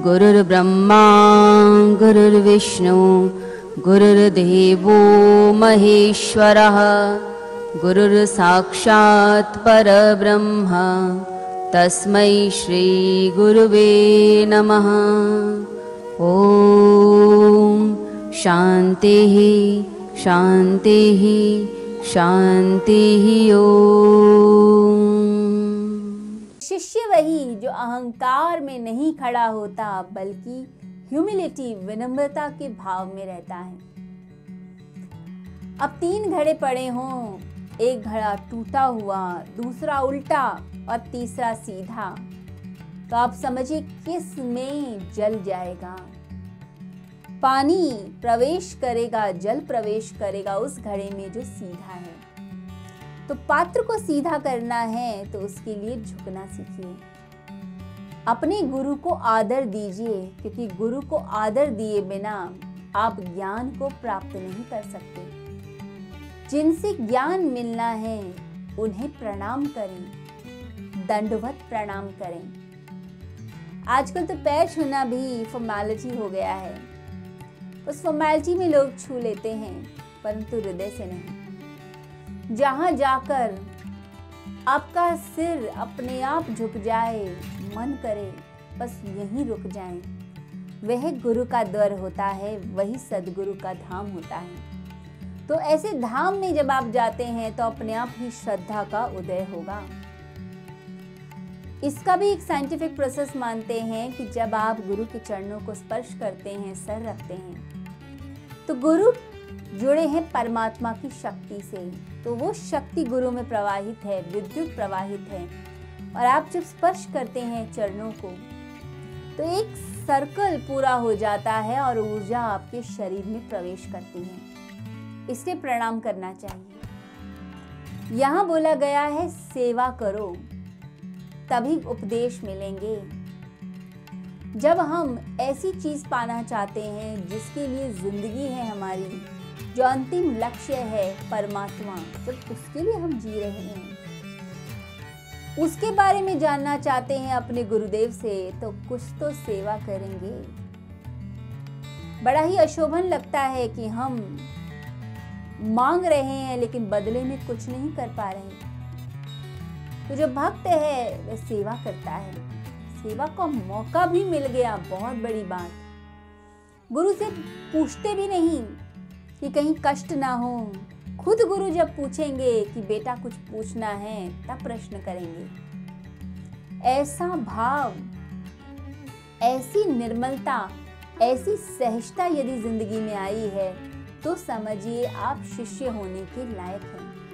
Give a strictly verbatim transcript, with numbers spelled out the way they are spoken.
गुरुर्ब्रह्मा गुरुर्विष्णु गुरुर्देवो महेश्वरः गुरुर्साक्षात् परब्रह्म तस्मै श्री गुरुवे नमः। ओम शांतिः शांतिः शांतिः। ओम। शिष्य वही जो अहंकार में नहीं खड़ा होता बल्कि ह्यूमिलिटी विनम्रता के भाव में रहता है। अब तीन घड़े पड़े हों, एक घड़ा टूटा हुआ, दूसरा उल्टा और तीसरा सीधा, तो आप समझिए किस में जल जाएगा। पानी प्रवेश करेगा, जल प्रवेश करेगा उस घड़े में जो सीधा है। तो पात्र को सीधा करना है तो उसके लिए झुकना सीखिए। अपने गुरु को आदर दीजिए, क्योंकि गुरु को आदर दिए बिना आप ज्ञान को प्राप्त नहीं कर सकते। जिनसे ज्ञान मिलना है उन्हें प्रणाम करें, दंडवत प्रणाम करें। आजकल तो पैर छूना भी फॉर्मेलिटी हो गया है। उस फॉर्मेलिटी में लोग छू लेते हैं, परंतु हृदय से नहीं। जहां जाकर आपका सिर अपने आप झुक जाए, मन करे बस यहीं रुक जाएं, वह गुरु का द्वार होता है, वही सदगुरु का धाम होता है। तो ऐसे धाम में जब आप जाते हैं तो अपने आप ही श्रद्धा का उदय होगा। इसका भी एक साइंटिफिक प्रोसेस मानते हैं कि जब आप गुरु के चरणों को स्पर्श करते हैं, सर रखते हैं, तो गुरु जुड़े हैं परमात्मा की शक्ति से, तो वो शक्ति गुरु में प्रवाहित है, विद्युत प्रवाहित है। और आप जब स्पर्श करते हैं चरणों को तो एक सर्कल पूरा हो जाता है और ऊर्जा आपके शरीर में प्रवेश करती है। इसलिए प्रणाम करना चाहिए। यहाँ बोला गया है सेवा करो तभी उपदेश मिलेंगे। जब हम ऐसी चीज पाना चाहते हैं जिसके लिए जिंदगी है हमारी, जो अंतिम लक्ष्य है परमात्मा, जब उसके लिए हम जी रहे हैं, उसके बारे में जानना चाहते हैं अपने गुरुदेव से, तो कुछ तो सेवा करेंगे। बड़ा ही अशोभन लगता है कि हम मांग रहे हैं लेकिन बदले में कुछ नहीं कर पा रहे। तो जो भक्त है वह सेवा करता है, सेवा का मौका भी मिल गया, बहुत बड़ी बात। गुरु से पूछते भी नहीं कि कहीं कष्ट ना हो। खुद गुरु जब पूछेंगे कि बेटा कुछ पूछना है तब प्रश्न करेंगे। ऐसा भाव, ऐसी निर्मलता, ऐसी सहजता यदि जिंदगी में आई है तो समझिए आप शिष्य होने के लायक हैं।